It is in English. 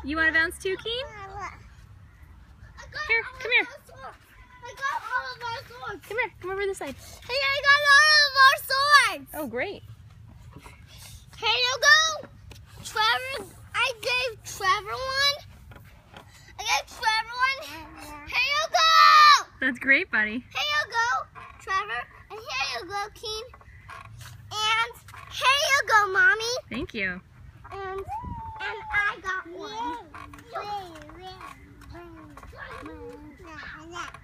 You want to bounce too, Keane? Here, come here. I got all of our swords. Come here, come over this side. Hey, I got all of our swords. Oh, great. Here you go. Trevor, I gave Trevor one. Here you go. That's great, buddy. Here you go, Trevor. And here you go, Keane. And here you go, Mommy. Thank you. And I got one.